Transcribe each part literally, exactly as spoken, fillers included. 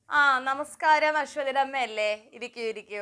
ആ നമസ്കാരം അശ്വതിയുടെ അമ്മയല്ലേ? ഇരിക്കൂ ഇരിക്കൂ.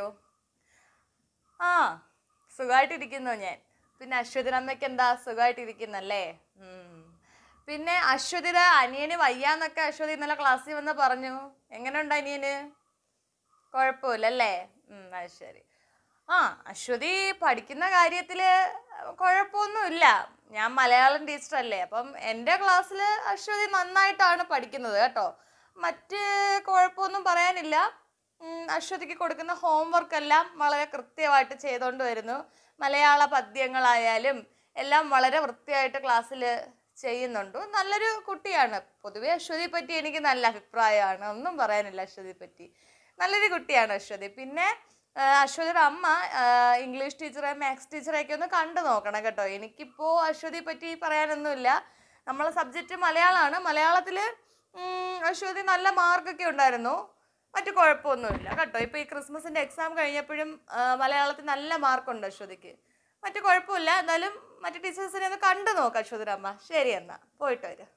ആ സുഖമായിട്ടിരിക്കുന്നു ഞാൻ. പിന്നെ അശ്വതിയുടെ അമ്മയ്ക്ക് എന്താ സുഖമായിട്ടിരിക്കുന്നല്ലേ? ഉം. പിന്നെ അശ്വതിയുടെ അനിയന് വയ്യാന്നൊക്കെ അശ്വതി ഇന്നലെ ക്ലാസ്സിൽ വന്ന് പറഞ്ഞു. എങ്ങനെയുണ്ട് അനിയന്? കുഴപ്പമില്ലല്ലേ? ഉം അത് ശരി. ആ അശ്വതി പഠിക്കുന്ന കാര്യത്തിൽ കുഴപ്പമൊന്നുമില്ല. ഞാൻ മലയാളം ടീച്ചറല്ലേ, അപ്പം എൻ്റെ ക്ലാസ്സിൽ അശ്വതി നന്നായിട്ടാണ് പഠിക്കുന്നത് കേട്ടോ. മറ്റ് കുഴപ്പമൊന്നും പറയാനില്ല. അശ്വതിക്ക് കൊടുക്കുന്ന ഹോംവർക്ക് എല്ലാം വളരെ കൃത്യമായിട്ട് ചെയ്തുകൊണ്ട് വരുന്നു. മലയാള പദ്യങ്ങളായാലും എല്ലാം വളരെ വൃത്തിയായിട്ട് ക്ലാസ്സിൽ ചെയ്യുന്നുണ്ട്. നല്ലൊരു കുട്ടിയാണ്. പൊതുവെ അശ്വതിയെ പറ്റി എനിക്ക് നല്ല അഭിപ്രായമാണ്. ഒന്നും പറയാനില്ല അശ്വതിയെ പറ്റി. നല്ലൊരു കുട്ടിയാണ് അശ്വതി. പിന്നെ അശ്വതിയുടെ അമ്മ ഇംഗ്ലീഷ് ടീച്ചറെ മാത്സ് ടീച്ചറെയൊക്കെ ഒന്ന് കണ്ടു നോക്കണം കേട്ടോ. എനിക്കിപ്പോൾ അശ്വതിയെ പറ്റി പറയാനൊന്നുമില്ല. നമ്മളെ സബ്ജക്റ്റ് മലയാളമാണ്. മലയാളത്തിൽ അശ്വതി നല്ല മാർക്കൊക്കെ ഉണ്ടായിരുന്നു. മറ്റു കുഴപ്പമൊന്നുമില്ല കേട്ടോ. ഇപ്പോൾ ഈ ക്രിസ്മസിൻ്റെ എക്സാം കഴിഞ്ഞപ്പോഴും മലയാളത്തിൽ നല്ല മാർക്കുണ്ട് അശ്വതിക്ക്. മറ്റു കുഴപ്പമില്ല. എന്നാലും മറ്റു ടീച്ചേഴ്സിനെ ഒന്ന് കണ്ടു നോക്കാം അശ്വതിയുടെ അമ്മ. ശരി എന്നാ പോയിട്ട് വരാം.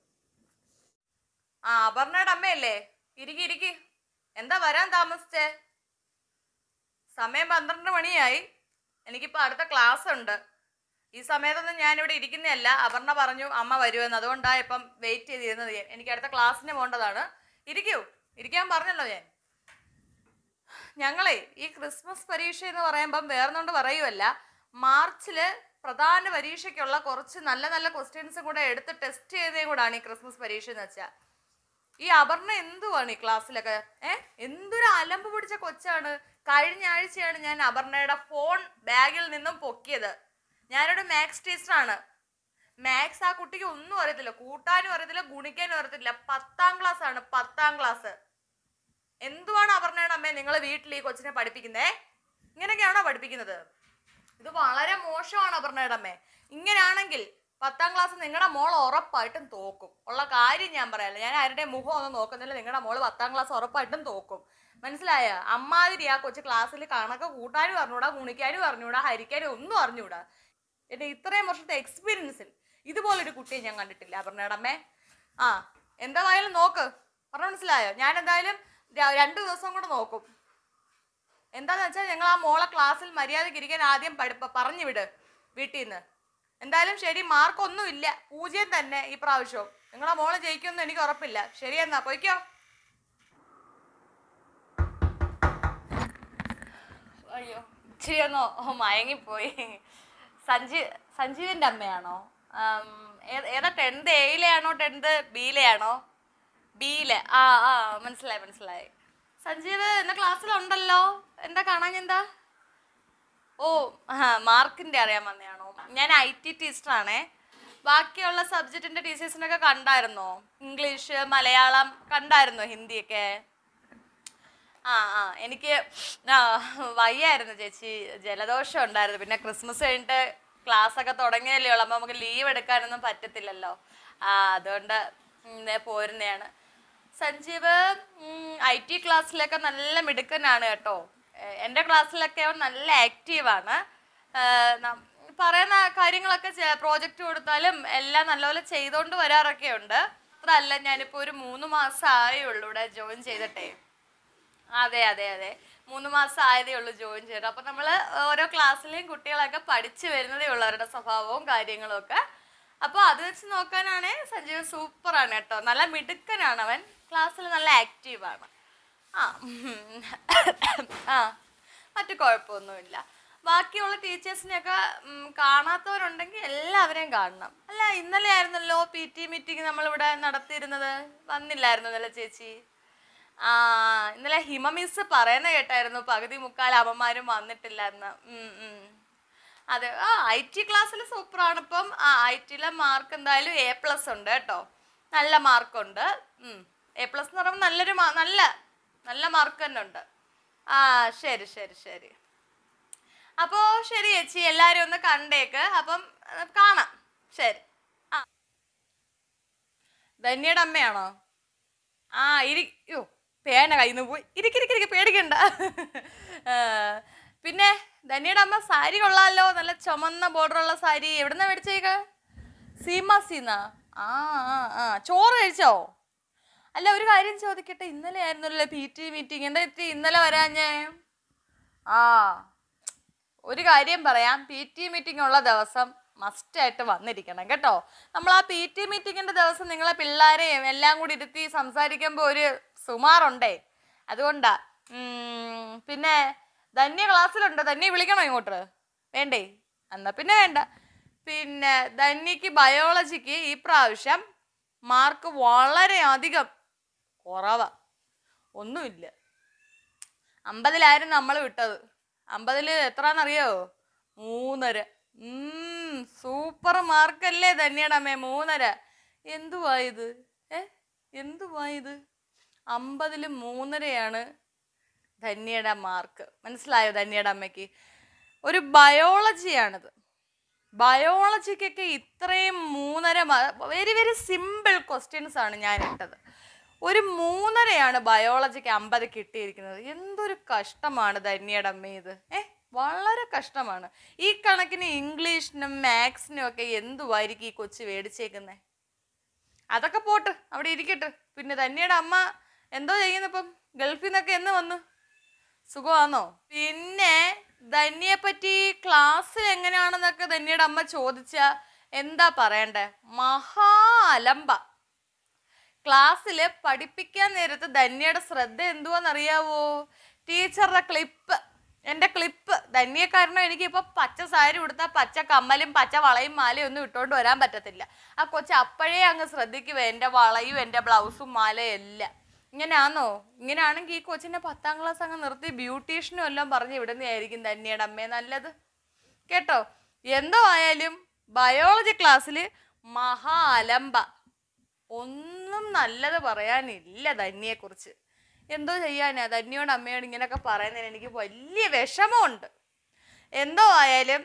ആ അപർണയുടെ അമ്മയല്ലേ? ഇരിക്കി ഇരിക്കി. എന്താ വരാൻ താമസിച്ചേ? സമയം പന്ത്രണ്ട് മണിയായി. എനിക്കിപ്പോൾ അടുത്ത ക്ലാസ് ഉണ്ട്. ഈ സമയത്തൊന്നും ഞാനിവിടെ ഇരിക്കുന്നതല്ല. അപർണ പറഞ്ഞു അമ്മ വരുമെന്ന്. അതുകൊണ്ടാണ് ഇപ്പം വെയിറ്റ് ചെയ്തിരുന്നത്. എനിക്ക് അടുത്ത ക്ലാസ്സിന് പോകേണ്ടതാണ്. ഇരിക്കൂ, ഇരിക്കാൻ പറഞ്ഞല്ലോ ഞാൻ. ഞങ്ങളെ ഈ ക്രിസ്മസ് പരീക്ഷ എന്ന് പറയുമ്പം വേറെന്നുകൊണ്ട് പറയുമല്ല, മാർച്ചിൽ പ്രധാന പരീക്ഷയ്ക്കുള്ള കുറച്ച് നല്ല നല്ല ക്വസ്റ്റ്യൻസും കൂടെ എടുത്ത് ടെസ്റ്റ് ചെയ്തതും കൂടാണ് ഈ ക്രിസ്മസ് പരീക്ഷ എന്ന് വെച്ചാൽ. ഈ അപർണ എന്തുവാണ് ഈ ക്ലാസ്സിലൊക്കെ? ഏഹ് എന്തൊരു അലമ്പ് പിടിച്ച കൊച്ചാണ്. കഴിഞ്ഞ ആഴ്ചയാണ് ഞാൻ അപർണയുടെ ഫോൺ ബാഗിൽ നിന്നും പൊക്കിയത്. ഞാനൊരു മാത്സ് ടീച്ചറാണ്. മാത്സ് ആ കുട്ടിക്ക് ഒന്നും അറിയത്തില്ല. കൂട്ടാനും അറിയത്തില്ല, ഗുണിക്കാനും അറിയത്തില്ല. പത്താം ക്ലാസ് ആണ്, പത്താം ക്ലാസ്. എന്തുവാണ് അപർണയുടെ അമ്മേ നിങ്ങൾ വീട്ടിൽ ഈ കൊച്ചിനെ പഠിപ്പിക്കുന്നേ? ഇങ്ങനെയൊക്കെയാണോ പഠിപ്പിക്കുന്നത്? ഇത് വളരെ മോശമാണ് അപർണയുടെ അമ്മേ. ഇങ്ങനെയാണെങ്കിൽ പത്താം ക്ലാസ് നിങ്ങളുടെ മോൾ ഉറപ്പായിട്ടും തോക്കും. ഉള്ള കാര്യം ഞാൻ പറയാല്ല. ഞാൻ ആരുടെ മുഖം ഒന്നും നോക്കുന്നില്ല. നിങ്ങളുടെ മോള് പത്താം ക്ലാസ് ഉറപ്പായിട്ടും തോക്കും. മനസ്സിലായ? അമ്മാതിരി ആ കൊച്ചു ക്ലാസ്സിൽ കണക്ക് കൂട്ടാനും അറിഞ്ഞൂടാ, ഗുണിക്കാനും അറിഞ്ഞൂടാ, ഹരിക്കാനും ഒന്നും അറിഞ്ഞൂടാ. എൻ്റെ ഇത്രയും വർഷത്തെ എക്സ്പീരിയൻസിൽ ഇതുപോലൊരു കുട്ടിയെ ഞാൻ കണ്ടിട്ടില്ല അപർണയുടെ അമ്മേ. ആ എന്തായാലും നോക്ക്. പറഞ്ഞ മനസ്സിലായോ? ഞാൻ എന്തായാലും രണ്ടു ദിവസം കൂടെ നോക്കും. എന്താന്ന് വെച്ചാൽ ഞങ്ങൾ ആ മോളെ ക്ലാസ്സിൽ മര്യാദയ്ക്ക് ഇരിക്കാൻ ആദ്യം പഠിപ്പ പറഞ്ഞു വിട് വീട്ടിൽ നിന്ന്. എന്തായാലും ശരി, മാർക്കൊന്നും ഇല്ല, പൂജ്യം തന്നെ ഈ പ്രാവശ്യവും. നിങ്ങളെ മോളെ ജയിക്കുമെന്ന് എനിക്ക് ഉറപ്പില്ല. ശരിയെന്നാ പോയിക്കോ. അയ്യോ ഇച്ചിരി ഒന്നോ മയങ്ങിപ്പോയി. സഞ്ജീ സഞ്ജീവിൻ്റെ അമ്മയാണോ? ഏതാ ടെൻത്ത് എയിലെയാണോ ടെൻത്ത് ബിയിലെയാണോ? ബിയിലെ. ആ ആ മനസ്സിലായി മനസ്സിലായി. സഞ്ജീവ് എന്ന ക്ലാസ്സിലുണ്ടല്ലോ. എന്താ കാണാൻ? എന്താ? ഓ ആ മാർക്കിൻ്റെ അറിയാൻ വന്നതാണോ? ഞാൻ ഐ ടി ടീച്ചറാണേ. ബാക്കിയുള്ള സബ്ജക്റ്റിൻ്റെ ടീച്ചേഴ്സിനൊക്കെ കണ്ടായിരുന്നോ? ഇംഗ്ലീഷ്, മലയാളം കണ്ടായിരുന്നോ? ഹിന്ദിയൊക്കെ? ആ ആ എനിക്ക് വയ്യായിരുന്നു ചേച്ചി, ജലദോഷം ഉണ്ടായിരുന്നു. പിന്നെ ക്രിസ്മസ് കഴിഞ്ഞിട്ട് ക്ലാസ്സൊക്കെ തുടങ്ങിയല്ലേ ഉള്ളൂ. അപ്പോൾ നമുക്ക് ലീവ് എടുക്കാനൊന്നും പറ്റത്തില്ലല്ലോ. ആ അതുകൊണ്ട് പോരുന്നതാണ്. സഞ്ജീവ് ഐ ടി ക്ലാസ്സിലൊക്കെ നല്ല മിടുക്കനാണ് കേട്ടോ. എൻ്റെ ക്ലാസ്സിലൊക്കെ അവൻ നല്ല ആക്റ്റീവാണ്. പറയുന്ന കാര്യങ്ങളൊക്കെ പ്രോജക്റ്റ് കൊടുത്താലും എല്ലാം നല്ലപോലെ ചെയ്തുകൊണ്ട് വരാറൊക്കെ ഉണ്ട്. അത്രല്ല, ഞാനിപ്പോൾ ഒരു മൂന്ന് മാസം ആയേ ഉള്ളൂ ഇവിടെ ജോയിൻ ചെയ്തിട്ടേ. അതെ അതെ അതെ മൂന്ന് മാസം ആയതേ ഉള്ളൂ ജോയിൻ ചെയ്തത്. അപ്പം നമ്മൾ ഓരോ ക്ലാസ്സിലെയും കുട്ടികളൊക്കെ പഠിച്ചു വരുന്നതേ ഉള്ളൂ, അവരുടെ സ്വഭാവവും കാര്യങ്ങളും ഒക്കെ. അപ്പോൾ അത് വെച്ച് നോക്കാനാണ് സഞ്ജീവ് സൂപ്പറാണ് കേട്ടോ. നല്ല മിടുക്കനാണ് അവൻ. ക്ലാസ്സിൽ നല്ല ആക്റ്റീവാണ്. ആ ആ മറ്റു കുഴപ്പമൊന്നുമില്ല. ബാക്കിയുള്ള ടീച്ചേഴ്സിനെയൊക്കെ കാണാത്തവരുണ്ടെങ്കിൽ എല്ലാവരെയും കാണണം. അല്ല ഇന്നലെ ആയിരുന്നല്ലോ പി ടി മീറ്റിംഗ് നമ്മളിവിടെ നടത്തിയിരുന്നത്. വന്നില്ലായിരുന്നു ഇന്നലെ ചേച്ചി? ആ ഇന്നലെ ഹിമ മിസ് പറയുന്ന കേട്ടായിരുന്നു പകുതി മുക്കാൽ അമ്മമാരും വന്നിട്ടില്ല എന്ന്. അതെ. ആ ഐ ടി ക്ലാസ്സിൽ സൂപ്പറാണ്. ഇപ്പം ആ ഐ ടിയിലെ മാർക്ക് എന്തായാലും എ പ്ലസ് ഉണ്ട് കേട്ടോ. നല്ല മാർക്കുണ്ട്. എ പ്ലസ് എന്ന് പറയുമ്പോൾ നല്ലൊരു നല്ല നല്ല മാർക്ക് തന്നെ ഉണ്ട്. ആ ശരി ശരി ശരി. അപ്പോൾ ശരി ചേച്ചി, എല്ലാവരും ഒന്ന് കണ്ടേക്ക്. അപ്പം കാണാം. ശരി. ആ ധന്യയുടെ അമ്മയാണോ? ആ ഇരിക്കൂ. പേന കയ്യിൽ നിന്ന് പോയി. ഇരിക്കിരിക്കിരിക്കും, പേടിക്കണ്ട. പിന്നെ ധന്യയുടെ അമ്മ സാരി കൊള്ളാമല്ലോ. നല്ല ചുമന്ന ബോർഡറുള്ള സാരി. എവിടുന്നാ മേടിച്ചേക്ക? സീമ സീന. ആ ആ ആ ചോറ് കഴിച്ചോ? അല്ല ഒരു കാര്യം ചോദിക്കട്ടെ, ഇന്നലെ ആയിരുന്നല്ലോ പി ടി മീറ്റിംഗ്, എന്താ എത്തി ഇന്നലെ വരാഞ്ഞേ? ആ ഒരു കാര്യം പറയാം, പി ടി മീറ്റിംഗ് ഉള്ള ദിവസം മസ്റ്റായിട്ട് വന്നിരിക്കണം കേട്ടോ. നമ്മൾ ആ പി ടി മീറ്റിങ്ങിൻ്റെ ദിവസം നിങ്ങളെ പിള്ളേരെയും എല്ലാം കൂടി ഇരുത്തി സംസാരിക്കുമ്പോൾ ഒരു സുമാറുണ്ടേ, അതുകൊണ്ടാ. പിന്നെ ധന്യ ക്ലാസ്സിലുണ്ടോ? ധന്യ വിളിക്കണോ ഇങ്ങോട്ട്? വേണ്ടേ? എന്നാ പിന്നെ വേണ്ട. പിന്നെ ധന്യക്ക് ബയോളജിക്ക് ഈ പ്രാവശ്യം മാർക്ക് വളരെയധികം കുറവാ. ഒന്നുമില്ല. അമ്പതിലായിരുന്നു നമ്മൾ വിട്ടത്. അമ്പതിൽ എത്രന്നറിയോ? മൂന്നര. സൂപ്പർ മാർക്കല്ലേ ധന്യയുടെ അമ്മേ, മൂന്നര. എന്തുവായത്? ഏ എന്തുവായത്? അമ്പതിൽ മൂന്നരയാണ് ധന്യയുടെ മാർക്ക്. മനസ്സിലായോ ധന്യയുടെ അമ്മയ്ക്ക്? ഒരു ബയോളജിയാണിത്. ബയോളജിക്കൊക്കെ ഇത്രയും മൂന്നര, വെരി വെരി സിമ്പിൾ ക്വസ്റ്റ്യൻസ് ആണ് ഞാൻ ഇട്ടത്. ഒരു മൂന്നരയാണ് ബയോളജിക്ക് അമ്പത് കിട്ടിയിരിക്കുന്നത്. എന്തൊരു കഷ്ടമാണ് ധന്യയുടെ അമ്മ ഇത്. ഏ വളരെ കഷ്ടമാണ്. ഈ കണക്കിന് ഇംഗ്ലീഷിനും മാത്സിനും ഒക്കെ എന്തുവായിരിക്കും ഈ കൊച്ചു മേടിച്ചേക്കുന്നേ? അതൊക്കെ പോട്ട്, അവിടെ ഇരിക്കട്ടെ. പിന്നെ ധന്യയുടെ അമ്മ എന്തോ ചെയ്യുന്നിപ്പം? ഗൾഫിൽ നിന്നൊക്കെ എന്ന് വന്നു? സുഖമാണോ? പിന്നെ ധന്യയെ പറ്റി ക്ലാസ്സിൽ എങ്ങനെയാണെന്നൊക്കെ ധന്യയുടെ അമ്മ ചോദിച്ചാ എന്താ പറയണ്ടേ? മഹാ അലമ്പ. ക്ലാസ്സിൽ പഠിപ്പിക്കാൻ നേരത്ത് ധന്യയുടെ ശ്രദ്ധ എന്തുവാന്നറിയാവോ? ടീച്ചറുടെ ക്ലിപ്പ്, എൻ്റെ ക്ലിപ്പ്. ധന്യ കാരണം എനിക്കിപ്പോൾ പച്ച സാരി ഉടുത്താൽ പച്ച കമ്മലും പച്ച വളയും മാലയും ഒന്നും ഇട്ടുകൊണ്ട് വരാൻ പറ്റത്തില്ല. ആ കൊച്ചു അപ്പോഴേ അങ്ങ് ശ്രദ്ധിക്കുവേ എൻ്റെ വളയും എൻ്റെ ബ്ലൗസും മാലയും എല്ലാം. ഇങ്ങനെയാണോ? ഇങ്ങനെയാണെങ്കിൽ ഈ കൊച്ചിനെ പത്താം ക്ലാസ് അങ്ങ് നിർത്തി ബ്യൂട്ടീഷ്യനും എല്ലാം പറഞ്ഞ് ഇവിടുന്നതായിരിക്കും ധന്യയുടെ അമ്മയെ നല്ലത് കേട്ടോ. എന്തോ ആയാലും ബയോളജി ക്ലാസ്സിൽ മഹാ അലമ്പ. ഒന്നും നല്ലത് പറയാനില്ല ധന്യയെക്കുറിച്ച്. എന്തോ ചെയ്യാനാ? ധന്യയോട് അമ്മയോട് ഇങ്ങനെയൊക്കെ പറയുന്നതിന് എനിക്ക് വലിയ വിഷമമുണ്ട്. എന്തോ ആയാലും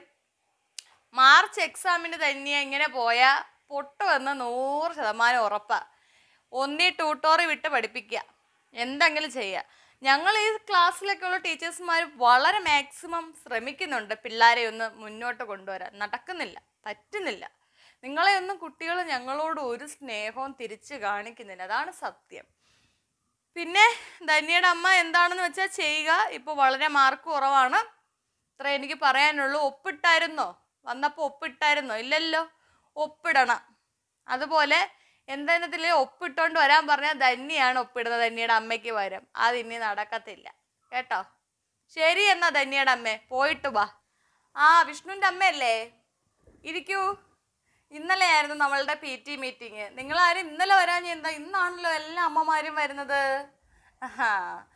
മാർച്ച് എക്സാമിന് ധന്യ ഇങ്ങനെ പോയാൽ പൊട്ടുവെന്ന് നൂറ് ശതമാനം ഉറപ്പാണ്. ഒന്നീ ട്യൂട്ടോറി വിട്ട് പഠിപ്പിക്കുക, എന്തെങ്കിലും ചെയ്യുക. ഞങ്ങൾ ഈ ക്ലാസ്സിലൊക്കെ ഉള്ള ടീച്ചേഴ്സുമാർ വളരെ മാക്സിമം ശ്രമിക്കുന്നുണ്ട് പിള്ളേരെ ഒന്ന് മുന്നോട്ട് കൊണ്ടുവരാൻ. നടക്കുന്നില്ല, പറ്റുന്നില്ല. നിങ്ങളെ ഒന്നും കുട്ടികൾ ഞങ്ങളോട് ഒരു സ്നേഹവും തിരിച്ച് കാണിക്കുന്നില്ല, അതാണ് സത്യം. പിന്നെ ധന്യയുടെ അമ്മ എന്താണെന്ന് വെച്ചാൽ ചെയ്യുക. ഇപ്പോൾ വളരെ മാർക്ക് കുറവാണ്, ഇത്ര എനിക്ക് പറയാനുള്ളൂ. ഒപ്പിട്ടായിരുന്നോ? വന്നപ്പോൾ ഒപ്പിട്ടായിരുന്നോ? ഇല്ലല്ലോ, ഒപ്പിടണം. അതുപോലെ എന്തെങ്കിലും ഒപ്പിട്ടോണ്ട് വരാൻ പറഞ്ഞാൽ ധന്യയാണ് ഒപ്പിടുന്നത് ധന്യയുടെ അമ്മയ്ക്ക് പകരം. അതിനി നടക്കത്തില്ല കേട്ടോ. ശരി എന്നാ ധന്യയുടെ അമ്മേ, പോയിട്ട് വാ. ആ വിഷ്ണുവിൻ്റെ അമ്മയല്ലേ? ഇരിക്കൂ. ഇന്നലെ ആയിരുന്നു നമ്മളുടെ പി ടി മീറ്റിംഗ്. നിങ്ങളാരും ഇന്നലെ വരാൻ എന്താ? ഇന്നാണല്ലോ എല്ലാ അമ്മമാരും വരുന്നത്. ആ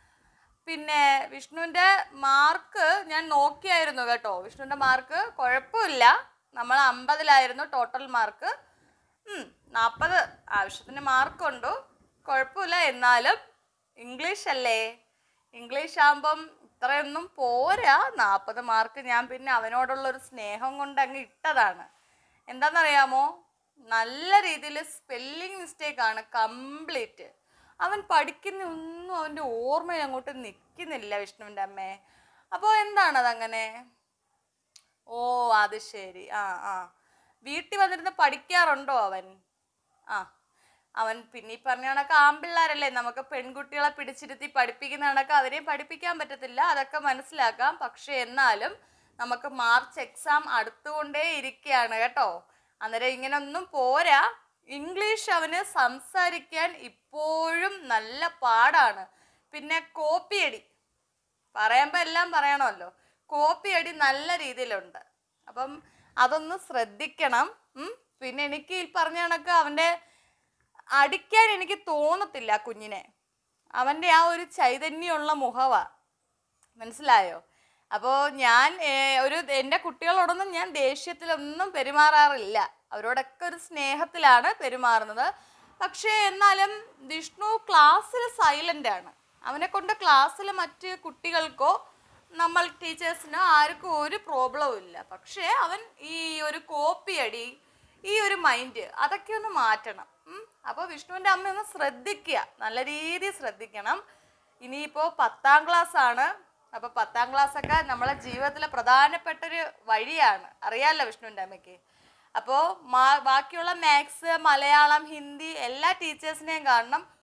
പിന്നെ വിഷ്ണുവിൻ്റെ മാർക്ക് ഞാൻ നോക്കിയായിരുന്നു കേട്ടോ. വിഷ്ണുവിൻ്റെ മാർക്ക് കുഴപ്പമില്ല. നമ്മൾ അമ്പതിലായിരുന്നു ടോട്ടൽ മാർക്ക്. നാൽപ്പത് ആവശ്യത്തിന് മാർക്കുണ്ടോ? കുഴപ്പമില്ല. എന്നാലും ഇംഗ്ലീഷ് അല്ലേ, ഇംഗ്ലീഷ് ആകുമ്പം ഇത്രയൊന്നും പോരാ. നാൽപ്പത് മാർക്ക് ഞാൻ പിന്നെ അവനോടുള്ളൊരു സ്നേഹം കൊണ്ട് അങ്ങ് ഇട്ടതാണ്. എന്താണെന്നറിയാമോ? നല്ല രീതിയിൽ സ്പെല്ലിങ് മിസ്റ്റേക്കാണ് കംപ്ലീറ്റ്. അവൻ പഠിക്കുന്ന ഒന്നും അവൻ്റെ ഓർമ്മയിൽ അങ്ങോട്ട് നിൽക്കുന്നില്ല വിഷ്ണുവിൻ്റെ അമ്മേ. അപ്പോൾ എന്താണതങ്ങനെ? ഓ അത് ശരി. ആ ആ വീട്ടിൽ വന്നിരുന്ന് പഠിക്കാറുണ്ടോ അവൻ? ആ അവൻ പിന്നെ ഈ പറഞ്ഞ കണക്ക് ആൺപിള്ളേരല്ലേ, നമുക്ക് പെൺകുട്ടികളെ പിടിച്ചിരുത്തി പഠിപ്പിക്കുന്ന കണക്ക് അവരെയും പഠിപ്പിക്കാൻ പറ്റത്തില്ല, അതൊക്കെ മനസ്സിലാക്കാം. പക്ഷെ എന്നാലും നമുക്ക് മാർച്ച് എക്സാം അടുത്തുകൊണ്ടേ ഇരിക്കുകയാണ് കേട്ടോ. അന്നേരം ഇങ്ങനൊന്നും പോരാ. ഇംഗ്ലീഷ് അവന് സംസാരിക്കാൻ ഇപ്പോഴും നല്ല പാടാണ്. പിന്നെ കോപ്പിയടി, പറയുമ്പോൾ എല്ലാം പറയണമല്ലോ. കോപ്പിയടി നല്ല രീതിയിലുണ്ട്. അപ്പം അതൊന്ന് ശ്രദ്ധിക്കണം. പിന്നെ എനിക്ക് ഈ പറഞ്ഞ കണക്ക് അവൻ്റെ അടിക്കാൻ എനിക്ക് തോന്നത്തില്ല കുഞ്ഞിനെ. അവൻ്റെ ആ ഒരു ചൈതന്യമുള്ള മുഖമാണ്, മനസ്സിലായോ? അപ്പോൾ ഞാൻ ഒരു എൻ്റെ കുട്ടികളോടൊന്നും ഞാൻ ദേഷ്യത്തിലൊന്നും പെരുമാറാറില്ല. അവരോടൊക്കെ ഒരു സ്നേഹത്തിലാണ് പെരുമാറുന്നത്. പക്ഷേ എന്നാലും വിഷ്ണു ക്ലാസ്സിൽ സൈലൻ്റ് ആണ്. അവനെ കൊണ്ട് ക്ലാസ്സിൽ മറ്റ് കുട്ടികൾക്കോ നമ്മൾ ടീച്ചേഴ്സിനോ ആർക്കും ഒരു പ്രോബ്ലവും ഇല്ല. പക്ഷേ അവൻ ഈ ഒരു കോപ്പിയടി, ഈ ഒരു മൈൻഡ്, അതൊക്കെ ഒന്ന് മാറ്റണം. അപ്പോൾ വിഷ്ണുവിൻ്റെ അമ്മ ഒന്ന് ശ്രദ്ധിക്കുക, നല്ല രീതിയിൽ ശ്രദ്ധിക്കണം. ഇനിയിപ്പോൾ പത്താം ക്ലാസ് ആണ്. അപ്പോൾ പത്താം ക്ലാസ്സൊക്കെ നമ്മളെ ജീവിതത്തിലെ പ്രധാനപ്പെട്ടൊരു വഴിയാണ്, അറിയാമല്ലോ വിഷ്ണുവിൻ്റെ അമ്മയ്ക്ക്. അപ്പോൾ മാ ബാക്കിയുള്ള മാത്സ്, മലയാളം, ഹിന്ദി എല്ലാ ടീച്ചേഴ്സിനെയും കാണണം.